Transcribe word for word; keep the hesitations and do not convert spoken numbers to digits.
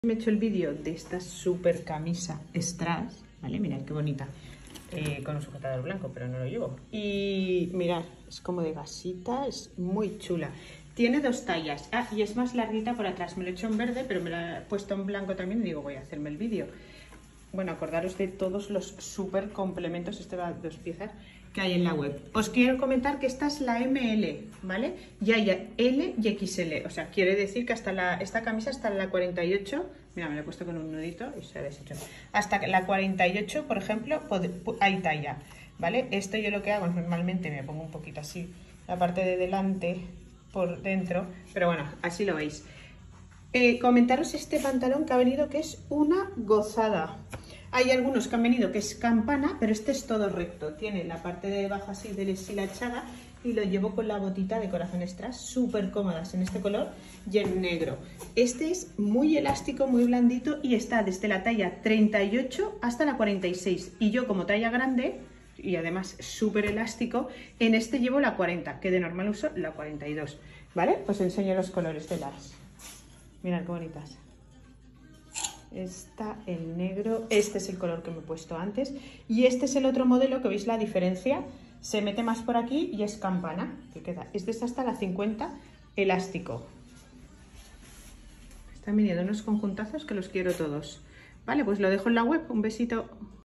Me he hecho el vídeo de esta super camisa strass, ¿vale? Mirad qué bonita, eh, con un sujetador blanco, pero no lo llevo. Y mirad, es como de gasita, es muy chula. Tiene dos tallas, ah, y es más larguita por atrás. Me lo he hecho en verde, pero me la he puesto en blanco también y digo, voy a hacerme el vídeo. Bueno, acordaros de todos los super complementos, este va a dos piezas, que hay en la web. Os quiero comentar que esta es la eme ele, ¿vale? Y hay ele y equis ele, o sea, quiere decir que hasta la, esta camisa hasta la cuarenta y ocho, mira, me la he puesto con un nudito y se ha deshecho. Hasta la cuarenta y ocho, por ejemplo, hay talla, ¿vale? Esto yo lo que hago es normalmente me pongo un poquito así, la parte de delante por dentro, pero bueno, así lo veis. Eh, comentaros este pantalón que ha venido, que es una gozada. Hay algunos que han venido que es campana, pero este es todo recto. Tiene la parte de abajo así deshilachada y lo llevo con la botita de corazón strass, súper cómodas en este color y en negro. Este es muy elástico, muy blandito y está desde la talla treinta y ocho hasta la cuarenta y seis. Y yo como talla grande y además súper elástico, en este llevo la cuarenta, que de normal uso la cuarenta y dos. ¿Vale? Os enseño los colores de las... Mirad qué bonitas. Está el negro, este es el color que me he puesto antes y este es el otro modelo que veis la diferencia, se mete más por aquí y es campana, que queda, este es hasta la cincuenta elástico. Están viniendo unos conjuntazos que los quiero todos. Vale, pues lo dejo en la web, un besito.